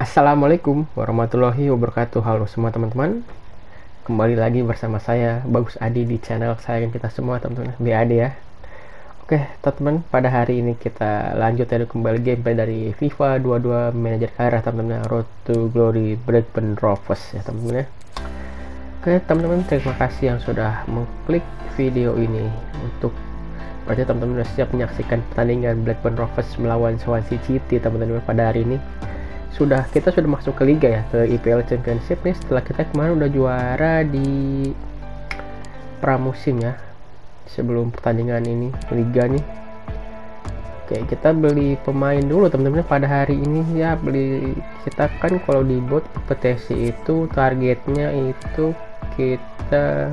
Assalamualaikum warahmatullahi wabarakatuh. Halo semua teman-teman, kembali lagi bersama saya Bagus Adi di channel kesayangan kita semua teman-teman, BAD ya. Oke teman-teman, pada hari ini kita lanjut ya kembali gameplay dari FIFA 22 Manager Karir teman-teman, Road to Glory Blackburn Rovers ya teman-teman ya. Oke teman-teman, terima kasih yang sudah mengklik video ini. Untuk berarti teman-teman sudah siap menyaksikan pertandingan Blackburn Rovers melawan Swansea City teman-teman pada hari ini. Kita sudah masuk ke liga ya, ke IPL Championship nih, setelah kita kemarin udah juara di pramusim ya, sebelum pertandingan ini liga nih. Oke, kita beli pemain dulu teman-teman pada hari ini ya. Kita kan kalau di bot kompetisi itu targetnya itu kita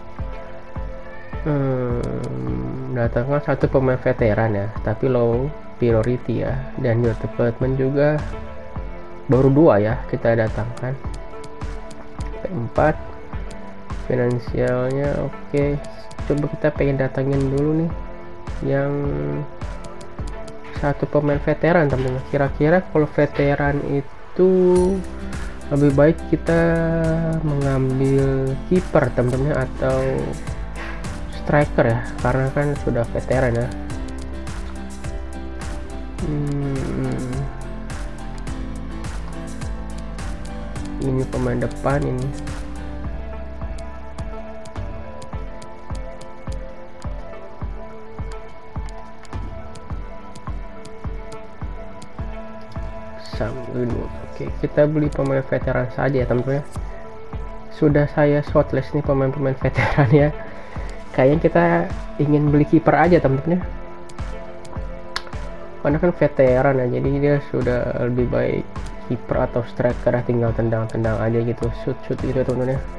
datangkan satu pemain veteran ya, tapi low priority ya, dan your development juga baru 2 ya kita datangkan. 4 finansialnya oke. Coba kita pengen datangin dulu nih yang satu pemain veteran teman-teman. Kira-kira kalau veteran itu lebih baik kita mengambil kiper teman-teman atau striker ya, karena kan sudah veteran ya. Ini pemain depan ini. Oke, kita beli pemain veteran saja ya teman-teman. Sudah saya shortlist nih pemain-pemain veteran ya. Kayaknya kita ingin beli kiper aja teman-teman ya, karena kan veteran ya, jadi dia sudah lebih baik kiper atau striker, tinggal tendang-tendang aja gitu, shoot gitu teman-teman ya.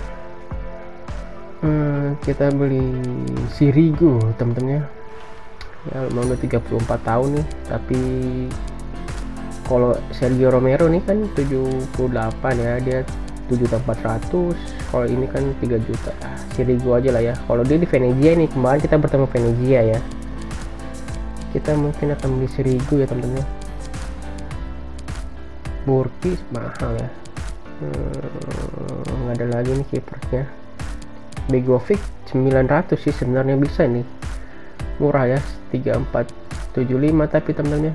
Kita beli Sirigu teman-teman ya, mau 34 tahun nih, tapi kalau Sergio Romero nih kan 78 ya, dia 7.400.000, kalau ini kan 3 juta. Sirigu aja lah ya. Kalau dia di Venezia nih, kemarin kita bertemu Venezia ya, kita mungkin akan beli Sirigu ya teman-teman ya. Burki mahal ya, nggak ada lagi nih kipernya. Begovic 900 sih sebenarnya, bisa nih murah ya, 3475, tapi temennya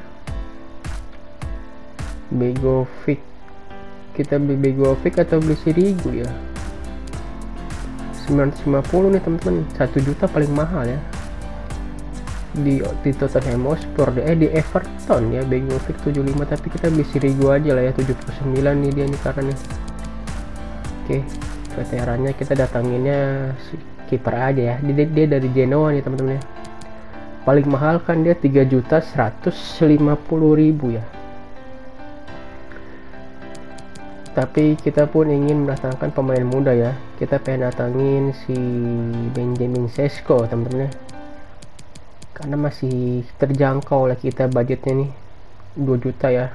Begovic, kita beli Begovic atau beli Sirigu ya. 950 nih teman-teman, 1 juta paling mahal ya di Tottenham Hotspur di Everton ya. Begovic 75, tapi kita beli Sirigu aja lah ya, 79 nih dia nih karena nih. Oke, veterannya kita datanginnya kiper aja ya, dia dari Genoa nih teman-teman ya. Paling mahal kan dia 3.150.000 ya, tapi kita pun ingin mendatangkan pemain muda ya. Kita pengen datangin si Benjamin Sesko teman-teman ya, karena masih terjangkau lah kita budgetnya nih, 2 juta ya,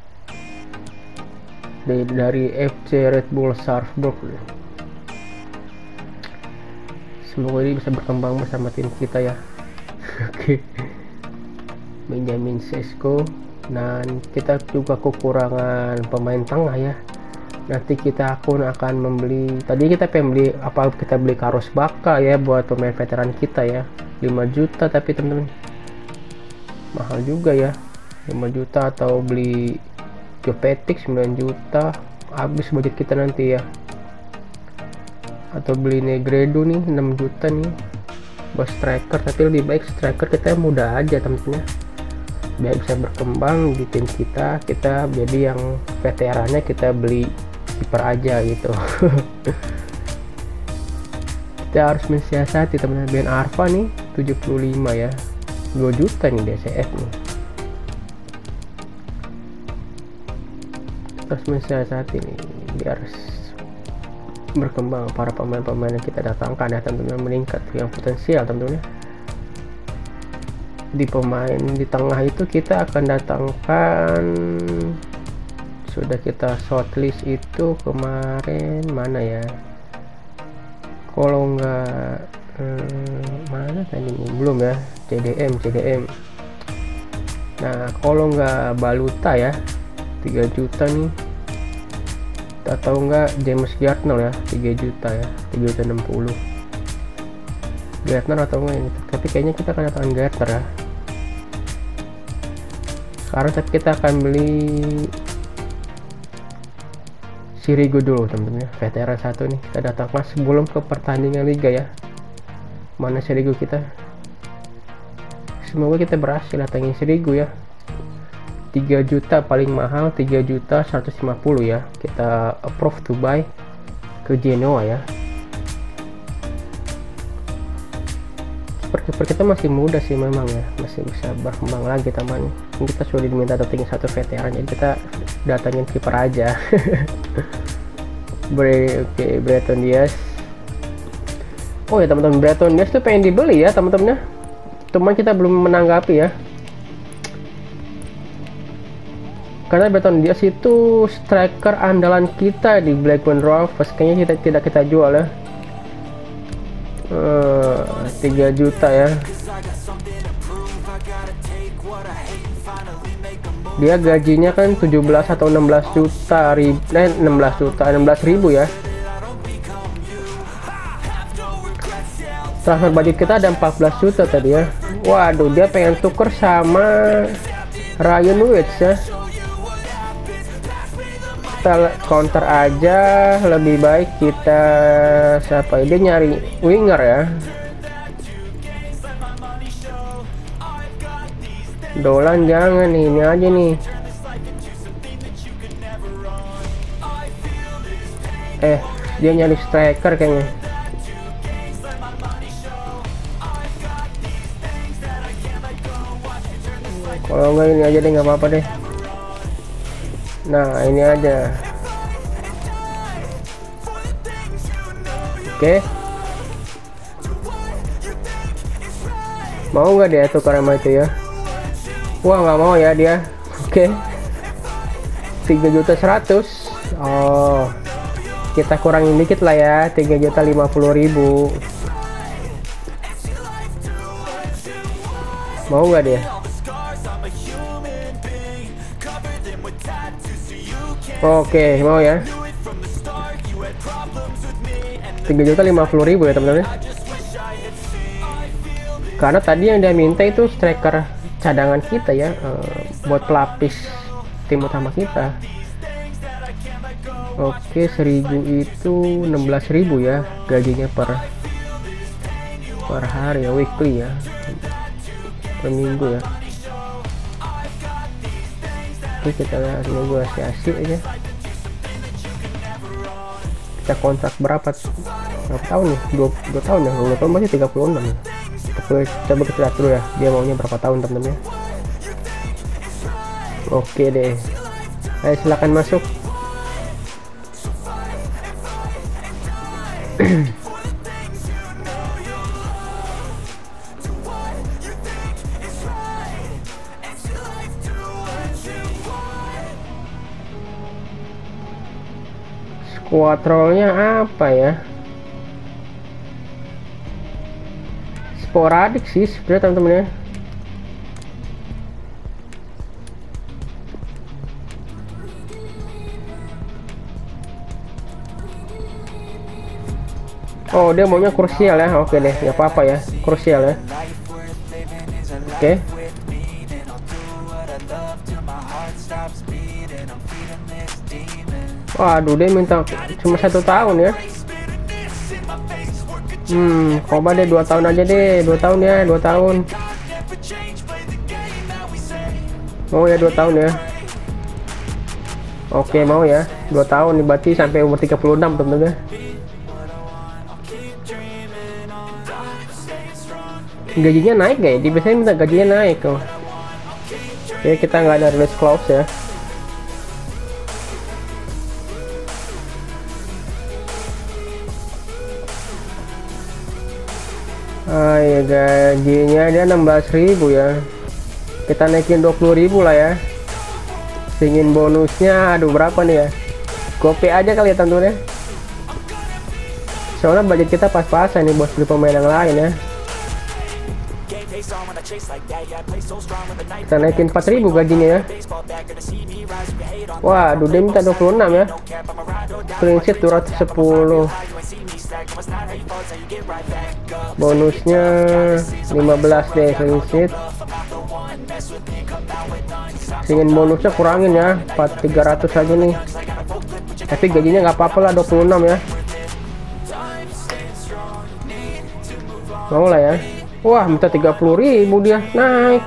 dari FC Red Bull Salzburg. Semoga ini bisa berkembang bersama tim kita ya. Oke, Benjamin Sesko. Dan kita juga kekurangan pemain tengah ya, nanti kita akan membeli, tadi kita pengen beli kita beli Carlos Bacca ya buat pemain veteran kita ya, 5 juta, tapi teman-teman mahal juga ya, 5 juta, atau beli Jovetic 9 juta, habis budget kita nanti ya. Atau beli Negredo nih 6 juta nih buat striker, tapi lebih baik striker kita muda aja teman-teman ya, biar bisa berkembang di tim kita. Jadi yang veterannya kita beli kiper aja gitu. Kita harus mensiasati teman-teman. Ben Arfa nih 75 ya, 2 juta nih DCF nih. Kita harus mensiasati nih biar berkembang para pemain-pemain yang kita datangkan ya, tentunya meningkat yang potensial tentunya. Di pemain di tengah itu kita akan datangkan, sudah kita shortlist itu kemarin, mana ya, kalau nggak mana tadi belum ya, CDM. Nah kalau nggak Baluta ya, 3 juta nih, atau enggak James Gardner ya, 3 juta ya, 3.60 Gardner atau enggak ini, tapi kayaknya kita akan datangkan Gardner ya sekarang. Tapi kita akan beli Sirigu dulu teman-teman ya, veteran 1 nih kita datangkan sebelum ke pertandingan liga ya. Mana Sirigu kita, semoga kita berhasil datangin Sirigu ya. 3 juta paling mahal, 3.150 ya, kita approve to buy ke Genoa ya. Keeper kita masih muda sih memang ya, masih bisa berkembang lagi tamannya. Kita sudah diminta datangin 1 veteran, jadi kita datangin kiper aja. Oke, Breton Diaz. Oh ya teman-teman, Breton Diaz tuh pengen dibeli ya teman-teman ya, cuman kita belum menanggapi ya, karena Breton Diaz itu striker andalan kita di Blackburn Rovers. Kayaknya tidak kita jual ya. 3 juta ya. Dia gajinya kan 17 atau 16 juta 16 ribu ya. Transfer budget kita ada 14 juta tadi ya. Waduh, dia pengen tuker sama Ryan Woods ya. Kita counter aja, lebih baik kita siapa, dia nyari winger ya. Dolan jangan nih, ini aja nih. Dia nyari striker kayaknya. Kalau enggak ini aja deh, nggak apa-apa deh. Nah ini aja. Oke. Mau nggak dia tukar sama itu ya? Wah nggak mau ya dia. Oke. 3.100.000. Oh, kita kurangin dikit lah ya, 3.050.000. Mau nggak dia? Oke, mau ya. 3.050.000 ya teman-teman. Karena tadi yang dia minta itu striker cadangan kita ya, buat pelapis tim utama kita. Oke, Sirigu itu 16.000 ya gajinya per hari ya, weekly ya, per minggu ya. Oke, kita lihat negosiasi aja. Kita kontrak berapa tahun nih? 2 tahun ya, 2 tahun masih 36 ya. Coba kita lihat dulu ya, dia maunya berapa tahun teman-teman ya. Oke deh, ayo silakan masuk. Squad roll-nya apa ya? Sporadik sih sebenarnya teman-teman ya. Oh, dia maunya krusial ya. Oke deh, nggak apa-apa ya, krusial ya. Oke. Waduh, dia minta cuma 1 tahun ya. Coba deh 2 tahun aja deh, 2 tahun ya, 2 tahun. Mau ya 2 tahun ya. Oke, mau ya 2 tahun, berarti sampai umur 36 teman-teman. Gajinya naik gak ya? Dia biasanya minta gajinya naik kok. Oke, kita nggak ada release clause ya. Ya gajinya dia 16.000 ya, kita naikin 20.000 lah ya. Ingin bonusnya, aduh berapa nih ya, gope aja kali ya teman-teman ya, soalnya budget kita pas-pasan nih buat beli pemain yang lain ya. Kita naikin 4.000 gajinya ya. Waduh, dia minta 26 ya. Clean sheet 210. Bonusnya 15 deh clean sheet. Ingin bonusnya kurangin ya, 300 aja nih. Tapi gajinya nggak apa-apa lah, 26 ya. Mau lah ya. Wah, minta 30.000 dia, naik.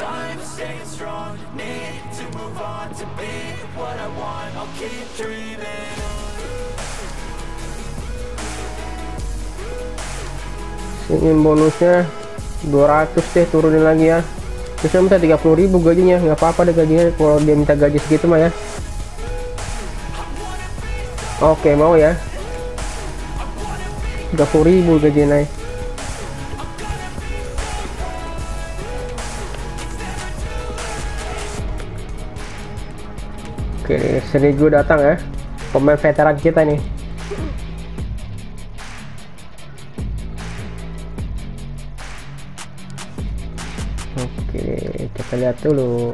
Ingin bonusnya 200 deh, turunin lagi ya. Bisa minta 30.000 gajinya, nggak apa-apa deh gajinya kalau dia minta gaji segitu mah ya. Oke, mau ya. 30.000 gaji naik. Oke, Serigu datang ya, pemain veteran kita nih. Oke, kita lihat dulu.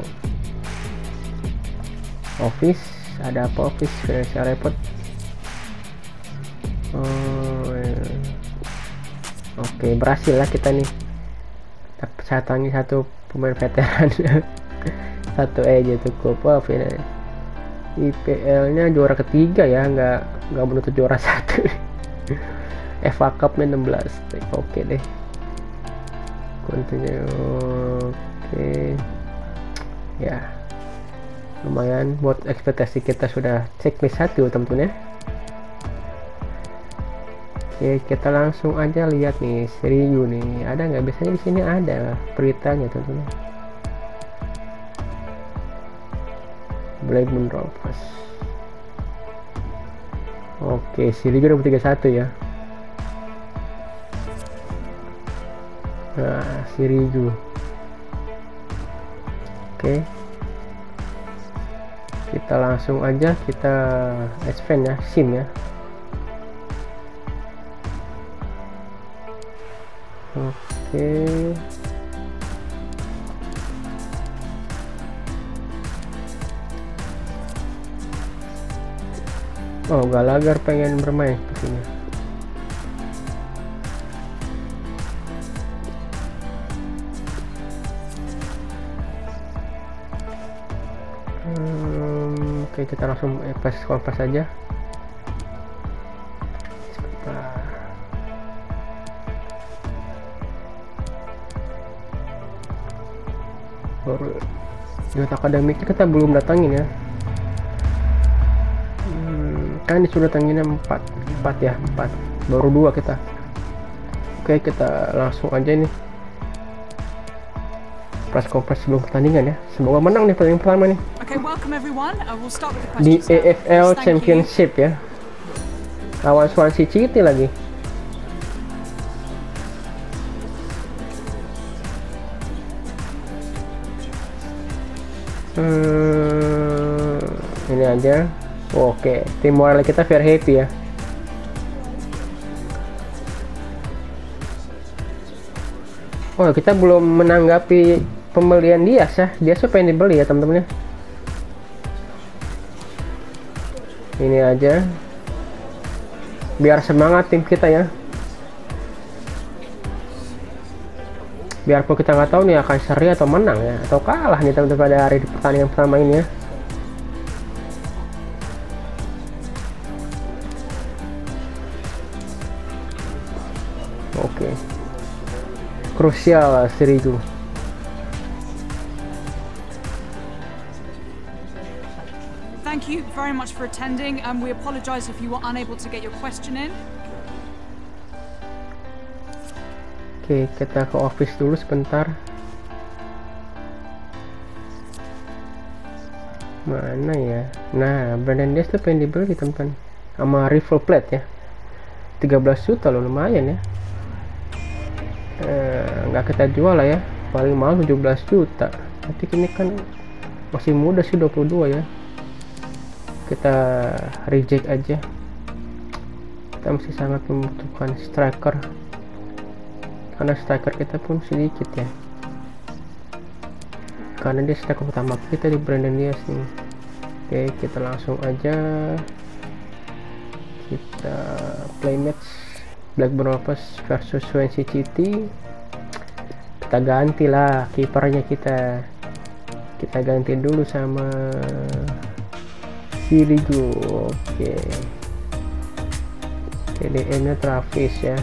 Office, ada apa office? Financial report. Oke, berhasil lah kita nih. Saya tangi satu pemain veteran. Satu aja cukup. Wah, IPL-nya juara ketiga ya, nggak menutup juara satu. FA Cup-nya 16. Oke deh. Continue. Oke. Ya. Lumayan buat ekspektasi kita, sudah checklist 1 teman-teman ya. Oke, kita langsung aja lihat nih Serigu nih. Ada nggak? Biasanya di sini ada beritanya teman-teman. Blackburn Rovers. Oke, Serigu 2031 ya. Nah, Serigu. Oke. Kita langsung aja kita expand ya, SIM ya. Oke. Oh, Gallagher pengen bermain sepertinya. Oke, kita langsung kompas aja. Sebentar. Baru unit akademiknya kita belum datangin ya. Kan disuruh datanginnya 4 ya, 4 baru 2 kita. Oke, kita langsung aja nih press conference sebelum pertandingan ya. Semoga menang nih pertandingan pertama nih. Di AFL Championship ya, lawan Swansea City lagi. Ini aja. Oke, tim moral kita fair happy ya. Oh, kita belum menanggapi pembelian Dias ya. Dias tuh pengen dibeli ya teman-teman ya. Ini aja. Biar semangat tim kita ya. Biarpun kita nggak tahu nih akan seri atau menang ya, atau kalah nih teman-teman pada hari di pertandingan pertama ini ya. Oke. Krusial Serigu. Thank you very much for attending, and we apologize if you were unable to get your question in. Oke, kita ke office dulu sebentar. Mana ya? Nah, Brandon Dias tuh pengen dibeli teman-teman, sama Rival Plate ya. 13 juta loh, lumayan ya. Nggak kita jual lah ya, paling mahal 17 juta. Tapi ini kan masih muda sih, 22 ya. Kita reject aja. Kita masih sangat membutuhkan striker, karena striker kita pun sedikit ya. karena dia striker utama kita di Brandon Diaz nih. Oke, kita langsung aja kita play match Blackburn Rovers versus Swansea City. Kita gantilah kipernya, kita ganti dulu sama Sirigu. Oke, TDM nya Travis ya.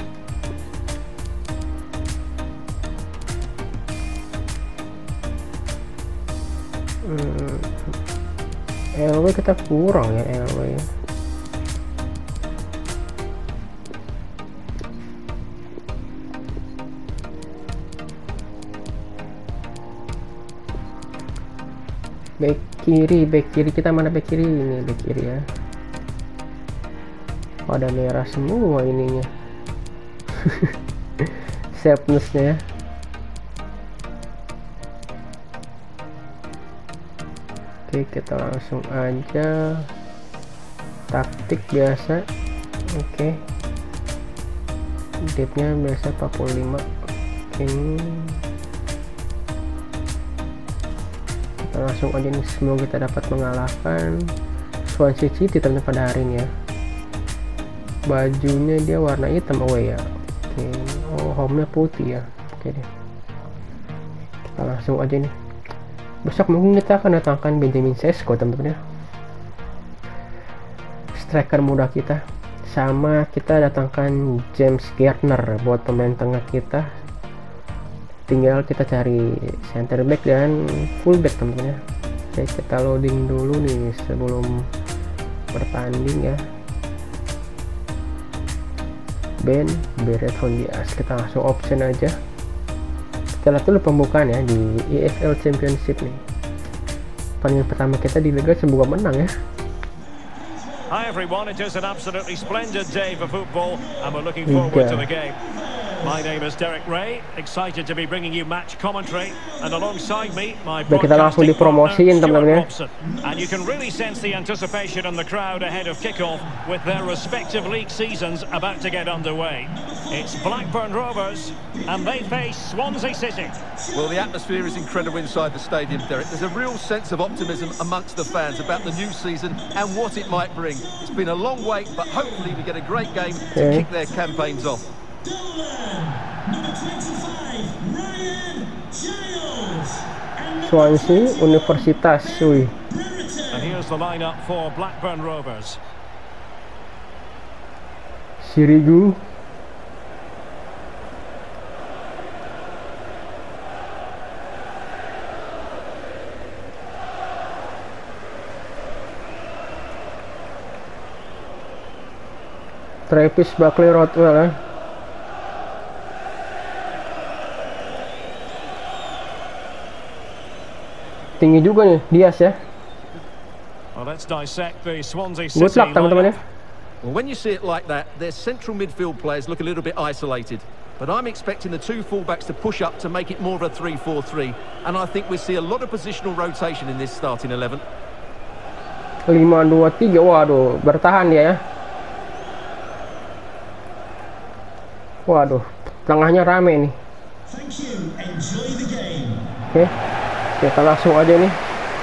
LW kita kurang ya, LW ya. Back kiri kita mana? Back kiri ini, back kiri ya. Pada merah semua ininya. Sharpness-nya ya. Oke, kita langsung aja taktik biasa. Oke, depth-nya biasa 45. Oke, kita langsung aja nih, semoga kita dapat mengalahkan Swansea City teman-teman pada hari ini ya. Bajunya dia warna hitam away ya. Oke, oh home-nya putih ya. Oke deh, kita langsung aja nih. Besok mungkin kita akan datangkan Benjamin Sesko teman-teman ya, striker muda kita. Sama kita datangkan James Gardner buat pemain tengah kita. Tinggal kita cari center back dan full back teman-teman ya. Oke, kita loading dulu nih sebelum bertanding ya. Bereton Diaz, kita langsung option aja. Kita lihat dulu pembukaan ya di EFL Championship nih. Pertandingan pertama kita di Liga semoga menang ya. Hi everyone, it is an absolutely splendid day for football and we're looking forward to the game. My name is Derek Ray, excited to be bringing you match commentary, and alongside me, my broadcasting partner, Stuart Robson. And you can really sense the anticipation in the crowd ahead of kick-off with their respective league seasons about to get underway. It's Blackburn Rovers, and they face Swansea City. Well, the atmosphere is incredible inside the stadium, Derek. There's a real sense of optimism amongst the fans about the new season and what it might bring. It's been a long wait, but hopefully we get a great game to kick their campaigns off. Swansea Universitas, wih. And here's the lineup for Blackburn Rovers. Sirigu, Travis Barkley-Rodwell ya. Tinggi juga nih Diaz ya. Well, let's dissect the Swansea City. Good luck teman-teman ya. Well, when you see it like that, their central midfield players look a little bit isolated. But I'm expecting the two fullbacks to push up to make it more of a 3-4-3. And I think we see a lot of positional rotation in this starting 11. 5-2-3, waduh, bertahan dia ya. Waduh, tengahnya rame nih. Oke, kita langsung aja nih.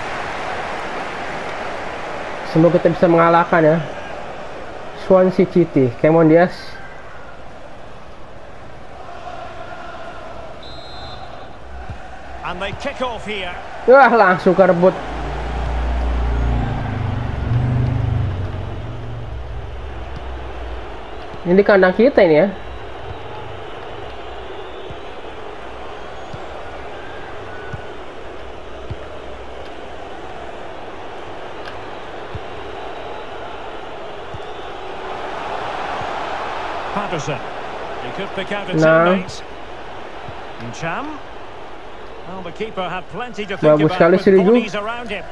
Semoga kita bisa mengalahkan ya Swansea City. Cameron Diaz. And they kick off here. Wah, langsung kerebut. Ini kandang kita ini ya. Patterson. He could pick out a teammate. Cham. Well, the keeper had plenty to think about with bodies around him.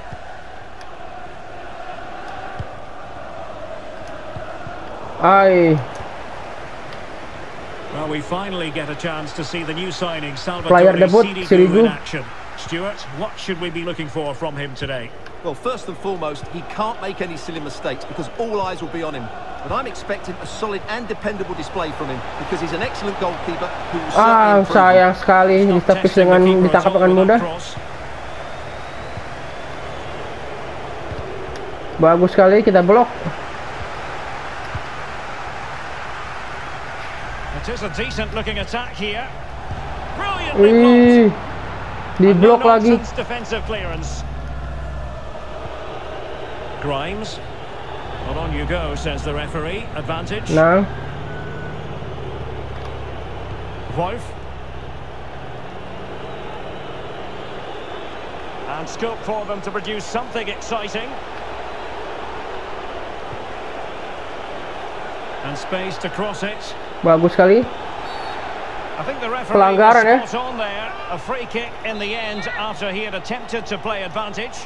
Well, we finally get a chance to see the new signing, Salvatore Sirigu, in action. Stuart, what should we be looking for from him today? Well, first and foremost, he can't make any silly mistakes because all eyes will be on him. But I'm expecting a solid and dependable display from him because he's an excellent goalkeeper who will certainly improve. Sayang sekali ditepis dengan ditangkap dengan mudah. Bagus sekali, kita blok. It is a decent looking attack here. Brilliantly blocked. Di blok lagi. Defensive clearance. Grimes. Well, on you go, says the referee. Advantage. Nah. Wolf. And scope for them to produce something exciting. And space to cross it. Bagus sekali. I think the referee Pelanggaran ya. was spot on there. A free kick in the end after he had attempted to play advantage.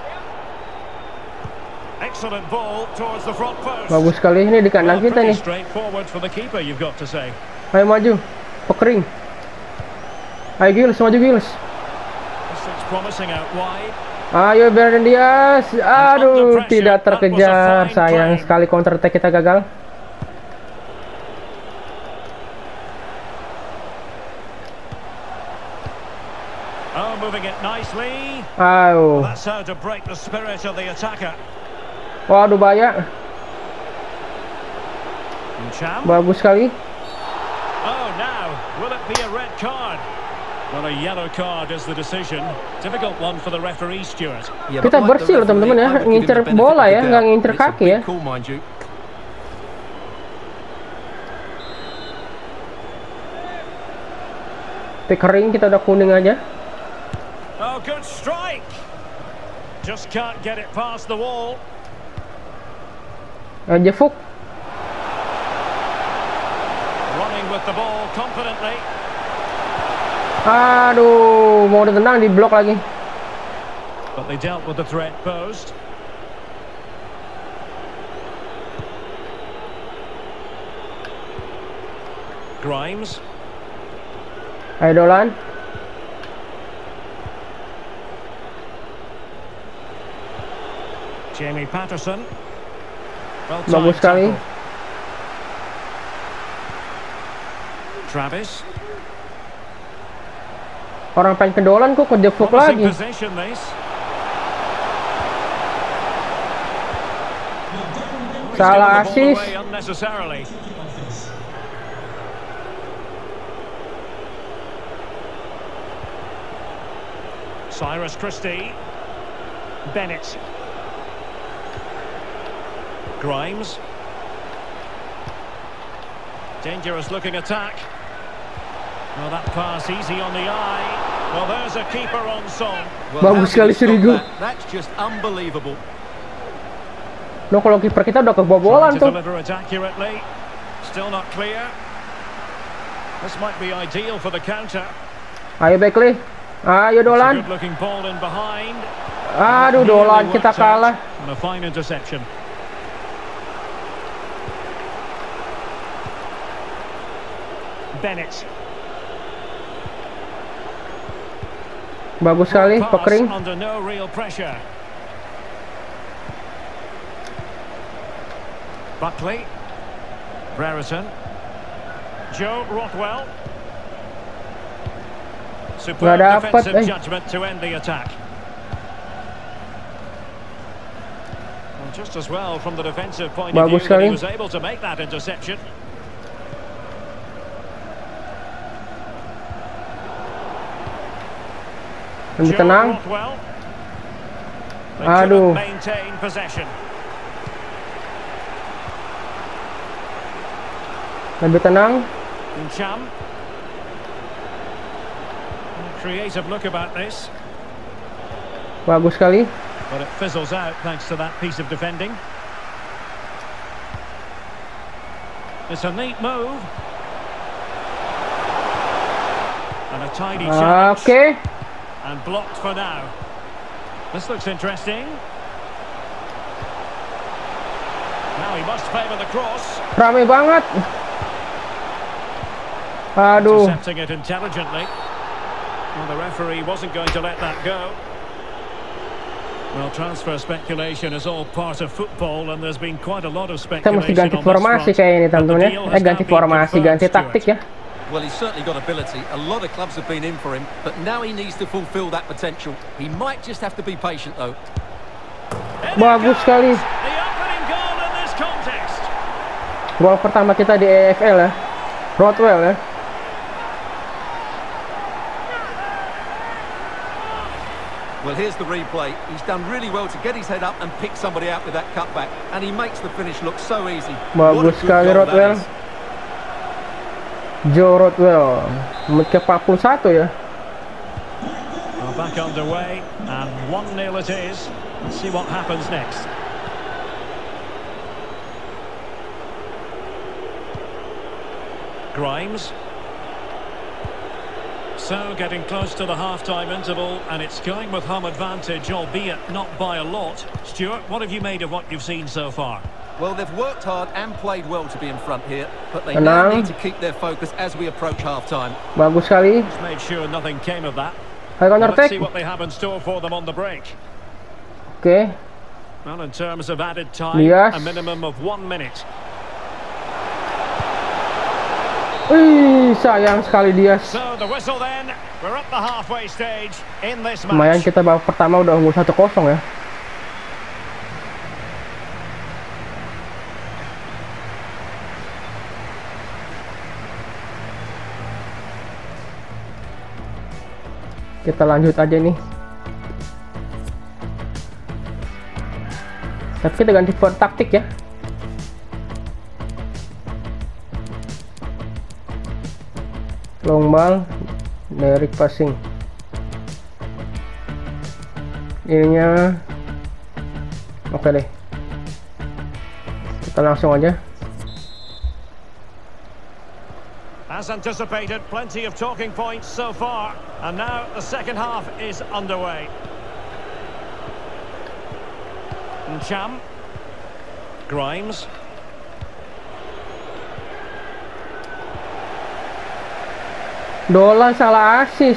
Excellent ball towards the front post. Bagus sekali, ini di kanan kita nih. Straightforward for the keeper, you've got to say. Ayo maju. Pekering. Ayo Giles, maju Giles. Promising out wide. Ayo Brandon Diaz. Aduh, tidak terkejar. Sayang sekali, counter attack kita gagal. Oh, moving it nicely. Ayo. That's how to break the spirit of the attacker. Waduh, bahaya. Bagus sekali. Oh, now will it be a red card? Well, a yellow card is the decision. Difficult one for the referee, Stuart. Kita bersih loh teman-teman ya, ngincer bola ya, nggak ngincer kaki ya. Pickering kita udah kuning aja. Oh, good strike. Just can't get it past the wall. Jefuk. Running with the ball confidently. Aduh, mau ditendang di blok lagi. But they dealt with the threat posed. Grimes. Ayo Dolan. Jamie Patterson. Well, bagus sekali. Travis. Orang pengen ke Dolan kok kejepuk lagi. Salah asis. Cyrus Christie. Bennett. Grimes. Dangerous looking attack. Well, that pass easy on the eye. Well, there's a keeper on song. Bagus sekali Sirigu. That's just unbelievable. Loh, kalau kiper kita udah kebobolan tuh. Still not clear. This might be ideal for the counter. Ayo Beckley. Ayo Dolan. Good looking ball in behind. Aduh, Dolan kita kalah. And a fine interception. Bennett. Bagus sekali, Pickering. Under no real pressure. Buckley. Brereton. Joe Rothwell. Superb defensive judgment to end the attack. Well, just as well from the defensive point of view that he was able to make that interception. Lebih tenang. Aduh. Lebih tenang. Creative look about this. Bagus sekali. But it fizzles out thanks to that piece of defending. It's a neat move. And a tidy challenge. Okay. And blocked for now. This looks interesting. Now he must favour the cross. Rame banget. Aduh. Intercepting it intelligently. Well, the referee wasn't going to let that go. Well, transfer speculation is all part of football, and there's been quite a lot of speculation. Kita mesti ganti formasi kayak ini tentunya. Ganti formasi, ganti taktik ya. Well, he's certainly got ability. A lot of clubs have been in for him, but now he needs to fulfill that potential. He might just have to be patient, though. Bagus sekali. The opening goal in this contest. Gol pertama kita di EFL ya. Rothwell ya. Well, here's the replay. He's done really well to get his head up and pick somebody out with that cutback, and he makes the finish look so easy. Bagus sekali Rothwell. Joe Rothwell. Menit ke 41 ya. Well, back underway, and 1-0 it is. Let's see what happens next. Grimes. So, getting close to the half-time interval, and it's going with home advantage, albeit not by a lot. Stuart, what have you made of what you've seen so far? Well, they've worked hard and played well to be in front here, but they now need to keep their focus as we approach half-time. Bagus sekali. Just made sure nothing came of that. Well, let's see what they have in store for them on the break. Okay. Well, in terms of added time, a minimum of 1 minute. Sayang sekali dia. So the whistle then. We're at the halfway stage in this match. Lumayan kita babak pertama udah unggul 1-0 ya. Kita lanjut aja nih. Tapi kita ganti taktik ya. Long ball, direct passing. Ininya oke deh. Kita langsung aja. As anticipated, plenty of talking points so far, and now the second half is underway. Ncham, Grimes. Dolan salah asis.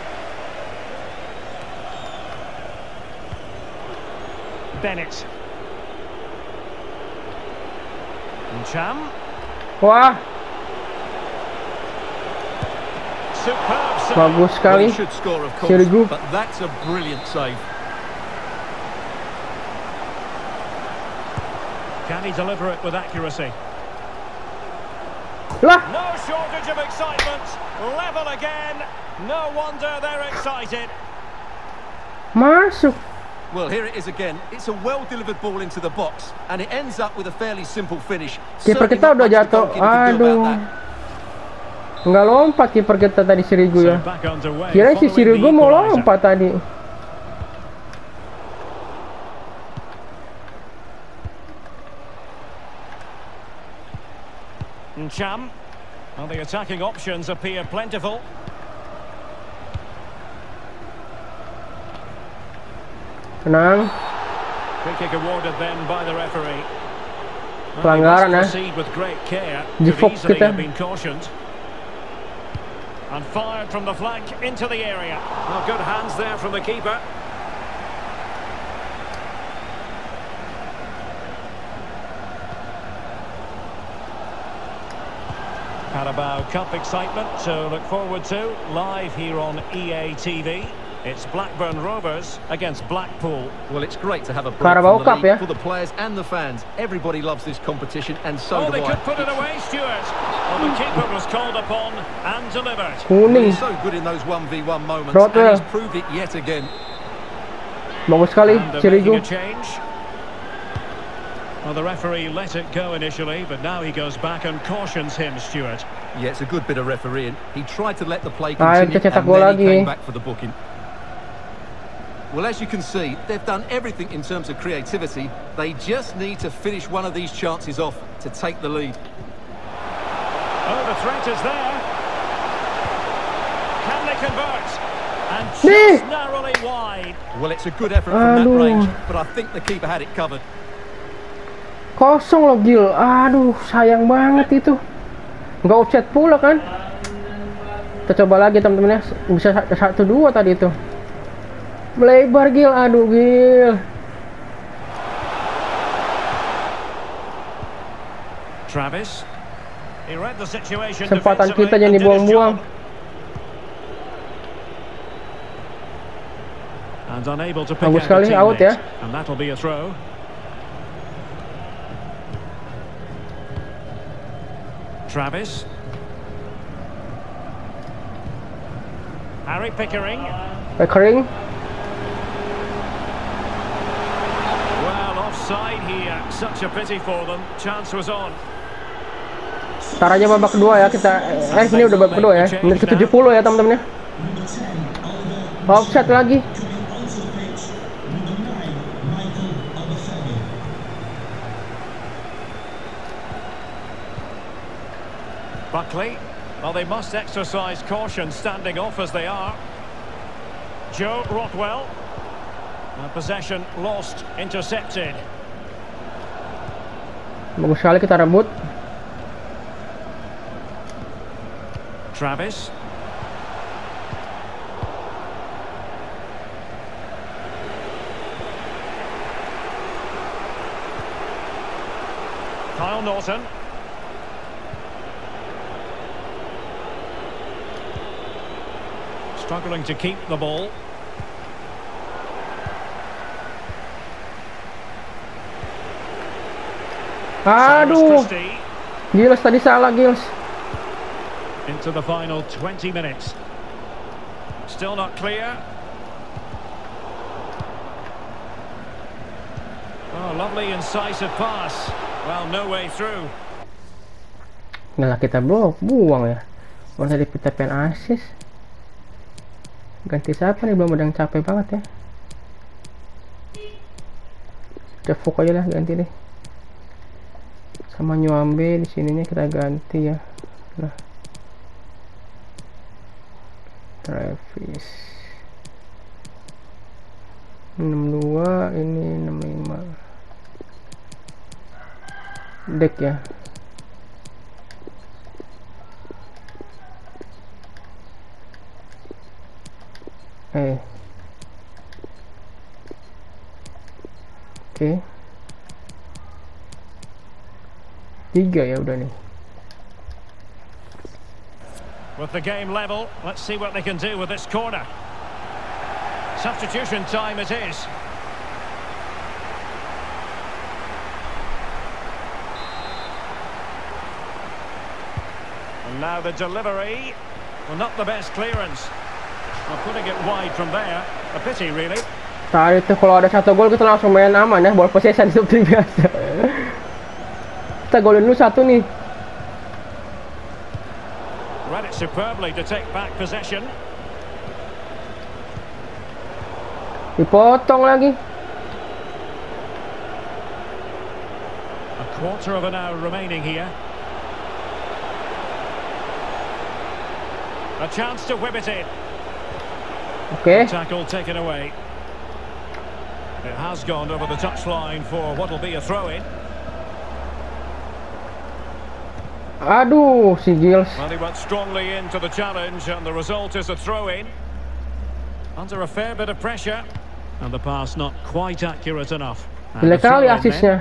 Bennett. Ncham. Wah. Superb save. Bagus sekali. Well, should score, of course, Sirigu. but that's a brilliant save. Can he deliver it with accuracy? Lah. No shortage of excitement. Level again. No wonder they're excited. Masuk. Well, here it is again. It's a well-delivered ball into the box, and it ends up with a fairly simple finish. Kiper kita udah jatuh. Aduh. Nggak lompat kiper kita tadi Sirigu ya. Kira si Sirigu mau lompat tadi. Ncham. Well, the attacking options appear plentiful. Tenang. Free kick awarded then by the referee. Pelanggaran ya. Proceed with great care. Di Could Fox easily kita. have been cautioned. And fired from the flank into the area. Well, good hands there from the keeper. Carabao Cup excitement to look forward to live here on EA TV. It's Blackburn Rovers against Blackpool. Well, it's great to have a break Carabao from the Cup, league yeah? for the players and the fans. Everybody loves this competition, and so Oh, do they I. could put it away, Stuart. Well, the keeper was called upon and delivered. Well, Kuning. he's so good in those 1v1 moments, Rothwell. and he's proved it yet again. Bagus sekali And they're Sirigu. making a change. Well, the referee let it go initially, but now he goes back and cautions him, Stuart. Yeah, it's a good bit of refereeing. He tried to let the play Ayo, continue, kita cetak and gol then he lagi. came back for the booking. Well, as you can see, they've done everything in terms of creativity. They just need to finish one of these chances off to take the lead. Oh, the threat is there. Can they convert? And Nih. just narrowly wide. Well, it's a good effort from that Aduh. range, but I think the keeper had it covered. Kosong loh Gil. Aduh, sayang banget itu. Nggak offset pula kan. Kita coba lagi teman-teman ya. Bisa 1-2 tadi itu. Melebar Gil. Aduh Gil. Travis. He read the situation Kesempatan defensively kita and jadi did his buang-buang. job. And unable to pick Bagus out a sekali, out teammate. ya. And that'll be a throw. Travis. Harry Pickering. Pickering. Well, offside here. Such a pity for them. Chance was on. Ntar aja babak kedua ya kita. Ini udah babak kedua ya. Menit ke-70 ya teman-teman ya. Offside lagi. Buckley. Well, they must exercise caution standing off as they are. Joe Rothwell. Possession lost, intercepted. Bagus sekali kita rebut. Travis. Kyle Norton. Struggling to keep the ball. Aduh. Giles tadi salah, Giles. Into the final 20 minutes. Still not clear. Oh, lovely incisive pass. Well, no way through. Nggak kita buang ya. Orang tadi kita pengen assist. Ganti siapa nih, belum ada yang capek banget ya. Cefuk aja lah, ganti deh. Sama Nyuambe di sininya kita ganti ya. Nah. Travis 62, ini 65. Dek ya. Oke. 3 ya udah nih. With the game level, let's see what they can do with this corner. Substitution time it is. And now the delivery. Well, not the best clearance. Well, putting it wide from there. A pity, really. Tadi itu kalau ada 1 gol kita langsung main aman ya, ball possession seperti biasa. Kita golin dulu 1 nih. Read it superbly to take back possession. Dipotong lagi. A quarter of an hour remaining here. A chance to whip it in. Oke. Tackle taken away. It has gone over the touchline for what will be a throw-in. Aduh, si Giles. Well, he went strongly into the challenge, and the result is a throw-in. Under a fair bit of pressure, and the pass not quite accurate enough. Jelek kali asisnya.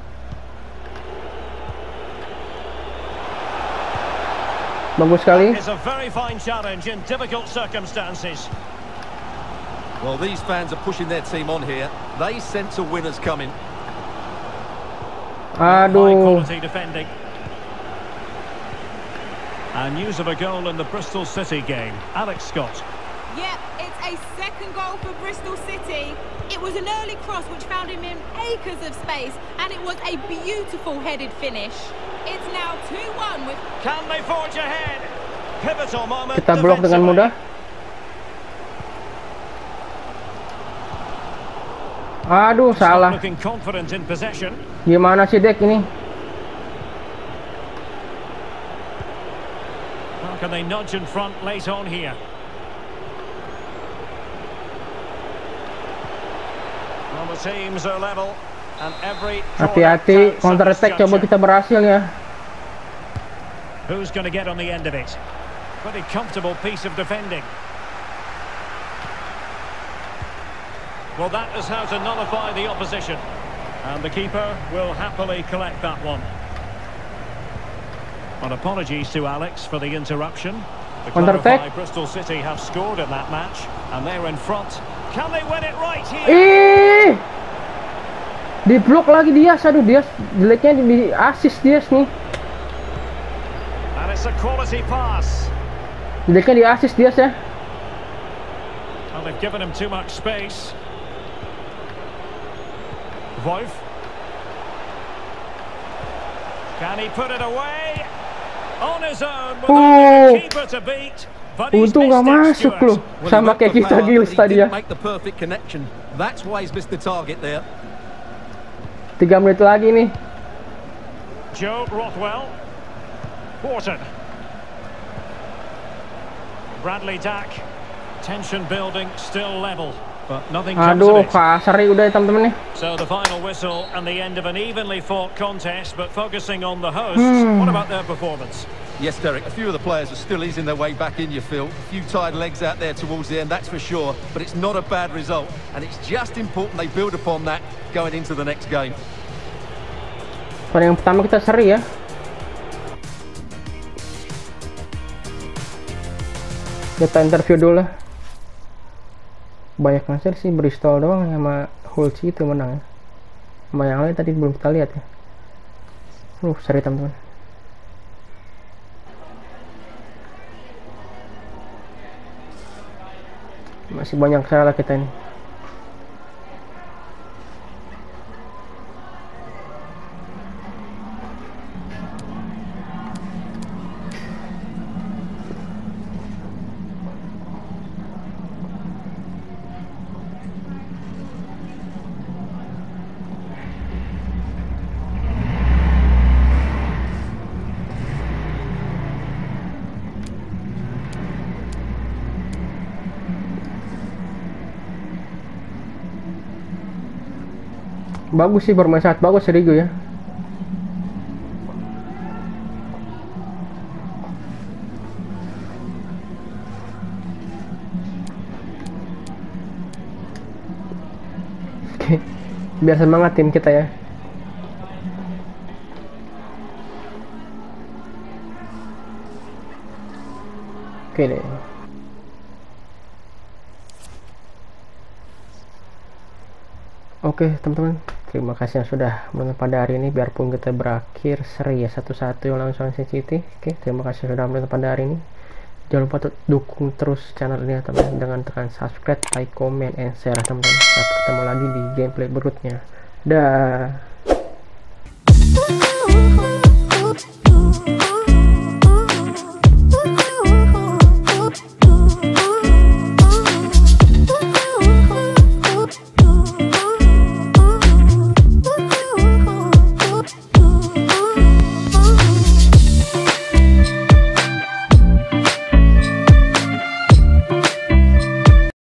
Bagus sekali. It's a very fine challenge in difficult circumstances. Well, these fans are pushing their team on here. They sense a winner's coming. High Aduh. quality defending. And news of a goal in the Bristol City game. Alex Scott. Yep, it's a second goal for Bristol City. It was an early cross which found him in acres of space, and it was a beautiful headed finish. It's now 2-1 with... Can they forge ahead? Pivotal moment. Kita blok dengan mudah. Aduh, salah. Looking confident in possession. Gimana sih Dek ini? How can they nudge in front late on here? Well, the teams are level, and every Hati-hati, counter attack coba kita berhasil ya. Who's going to get on the end of it? Pretty comfortable piece of defending. Well, that is how to nullify the opposition. And the keeper will happily collect that one. But apologies to Alex for the interruption. To clarify, Bristol City have scored in that match, and they're in front. Can they win it right here? Di blok lagi Dias, aduh Dias jeleknya di assist Dias nih. And it's a quality pass. Jadi kan di assist dia ya. Well, they've given him too much space. Voif. Can he put it away? On his own with only the keeper to beat. But he's Untung nggak missed it, masuk loh. Stuart. Well, Sama he kayak went kita for power, Gilles but he tadi ya. didn't make the perfect connection. That's why he's missed the target there. 3 menit lagi nih. Joe Rothwell. Wharton. Bradley Dack. Tension building, still level, but nothing comes Aduh, of it. kasar nih udah ya teman-teman nih. So the final whistle and the end of an evenly fought contest, but focusing on the hosts, what about their performance? Yes, Derek, a few of the players are still easing their way back in, you feel. A few tired legs out there towards the end, that's for sure. But it's not a bad result. And it's just important they build upon that going into the next game. Pada yang pertama kita seri ya. Kita interview dulu lah. Banyak ngasih sih Bristol doang sama Hull City menang ya. Sama yang lain tadi belum kita lihat ya. Seri teman-teman. Masih banyak salah kita ini. Bagus sih, bermain sangat bagus Rigo ya. Oke, biar semangat tim kita ya. Oke deh. Oke teman-teman, terima kasih yang sudah menonton pada hari ini. Biarpun kita berakhir seri ya 1-1 yang langsung City. Oke, terima kasih sudah menonton pada hari ini. Jangan lupa untuk dukung terus channel ini teman-teman dengan tekan subscribe, like, comment, and share teman-teman. Sampai ketemu lagi di gameplay berikutnya. Dah.